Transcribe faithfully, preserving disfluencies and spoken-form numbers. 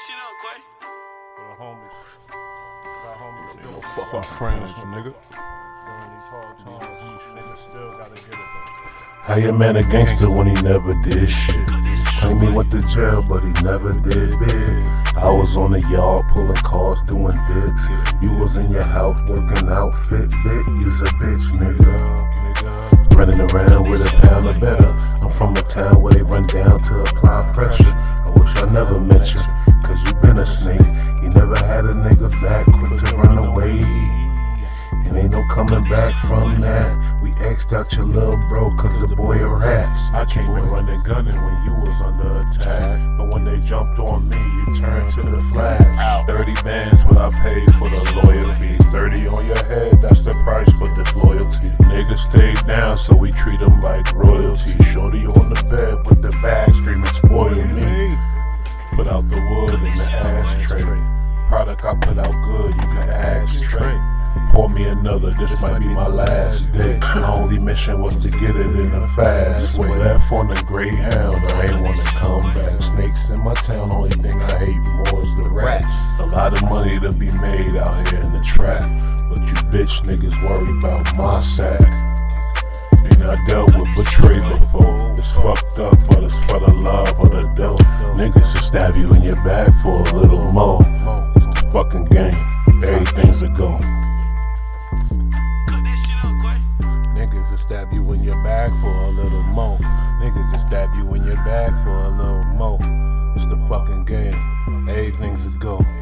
shit up, Quay. For the homies. Got homies still Fuck friends, nigga. during these hard times. Niggas still gotta get it though. How your man a gangster when he never did shit? Claim he went to jail, but he never did big. I was on the yard pulling cars, doing dips. You was in your house working out, Fitbit. You's a bitch, nigga. Running around with a pound of better. I'm from a town where they run down to apply pressure. I wish I never met you, cause you been a snake. You never had a nigga back quick to run away. And ain't no coming back from that. We X'd out your little bro cause the boy a raps. I came in running gunning when you was under attack, but when they jumped on me, you turned to the flash. thirty bands what I paid for the loyalty. thirty on your head, that's the price for disloyalty. Niggas stayed down so we treat them like royalty. Shorty on the bed with the bag screaming spoil me. Put out the wood in the ashtray. Product I put out good, you can ask straight. Pour me another, this might be my last day. My only mission was to get it in a fast way. Left on the Greyhound, I ain't wanna come back. Snakes in my town, only thing I hate more is the rats. A lot of money to be made out here in the trap, but you bitch niggas worry about my sack. And I dealt with betrayal before. It's fucked up, but it's for the love of the dope. Niggas will stab you in your back for a little more. It's the fucking game, everything's a go. Niggas will stab you in your back for a little more. Niggas will stab you in your back for a little more. It's the fucking game, everything's a go.